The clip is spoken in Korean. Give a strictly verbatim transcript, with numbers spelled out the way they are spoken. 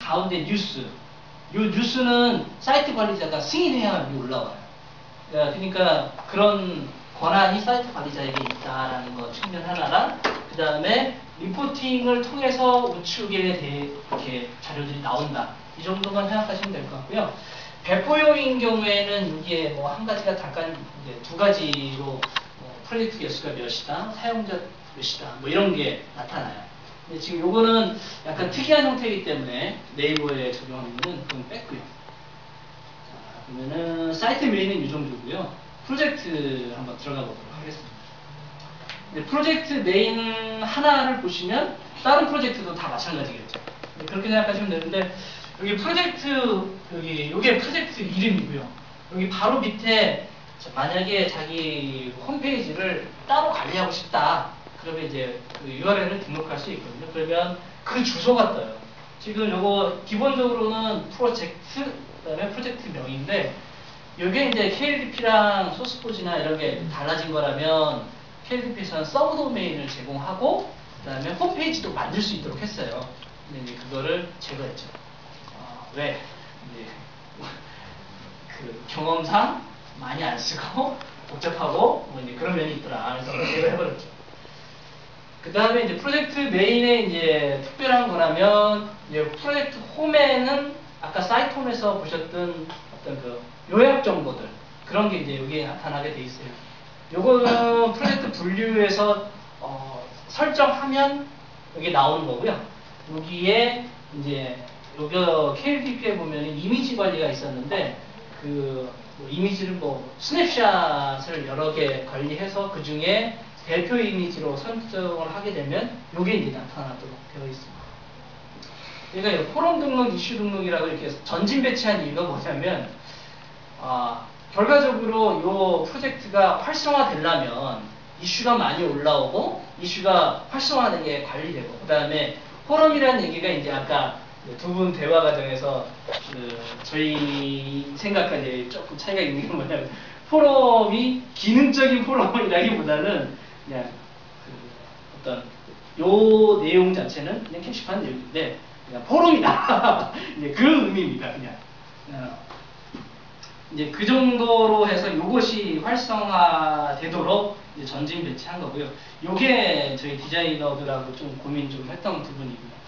가운데 뉴스. 요 뉴스는 사이트 관리자가 승인해야 올라와요. 그러니까 그런 권한이 사이트 관리자에게 있다라는 거 측면 하나랑, 그 다음에 리포팅을 통해서 우측에 대해 이렇게 자료들이 나온다. 이 정도만 생각하시면 될 것 같고요. 배포용인 경우에는 이게 뭐 한 가지가 잠깐 이제 두 가지로 뭐 프로젝트 개수가 몇이다, 사용자 몇이다, 뭐 이런 게 나타나요. 근데 지금 요거는 약간 특이한 형태이기 때문에 네이버에 적용하는 거는 그건 뺐고요. 자, 그러면은 사이트 메인은 이 정도고요. 프로젝트 한번 들어가 보도록 하겠습니다. 네, 프로젝트 메인 하나를 보시면 다른 프로젝트도 다 마찬가지겠죠. 네, 그렇게 생각하시면 되는데, 여기 프로젝트, 여기, 요게 프로젝트 이름이고요. 여기 바로 밑에 만약에 자기 홈페이지를 따로 관리하고 싶다. 그러면 이제 그 유알엘을 등록할 수 있거든요. 그러면 그 주소가 떠요. 지금 요거 기본적으로는 프로젝트, 그 다음에 프로젝트 명인데, 요게 이제 케이엘디피랑 소스포지나 이런 게 달라진 거라면, 케이엘디피에서는 서브 도메인을 제공하고, 그 다음에 홈페이지도 만들 수 있도록 했어요. 근데 이제 그거를 제거했죠. 어, 왜? 이제 그 경험상 많이 안 쓰고 복잡하고 뭐 이제 그런 면이 있더라. 그래서 제거해버렸죠. 그 다음에 이제 프로젝트 메인에 이제 특별한 거라면, 이제 프로젝트 홈에는 아까 사이트 홈에서 보셨던 어떤 그 요약 정보들, 그런 게 이제 여기에 나타나게 돼 있어요. 요거는 프로젝트 분류에서 어, 설정하면 여기 나오는 거고요. 여기에 이제 여기 케이엘디피에 보면 이미지 관리가 있었는데, 그 뭐 이미지를 뭐 스냅샷을 여러 개 관리해서 그 중에 대표 이미지로 선정을 하게 되면 요게 이제 나타나도록 되어 있습니다. 그러니까 포럼 등록, 이슈 등록이라고 이렇게 전진 배치한 이유가 뭐냐면, 아, 결과적으로 요 프로젝트가 활성화되려면 이슈가 많이 올라오고 이슈가 활성화되게 관리되고, 그 다음에 포럼이라는 얘기가 이제 아까 두 분 대화 과정에서 그 저희 생각과 이제 조금 차이가 있는 게 뭐냐면, 포럼이 기능적인 포럼이라기보다는 그냥 그 어떤 요 내용 자체는 그냥 게시판 내용인데 그냥 포럼이다. 이제 그 의미입니다. 그냥 어. 이제 그 정도로 해서 요것이 활성화되도록 이제 전진 배치한 거고요. 요게 저희 디자이너들하고 좀 고민 좀 했던 부분이고요.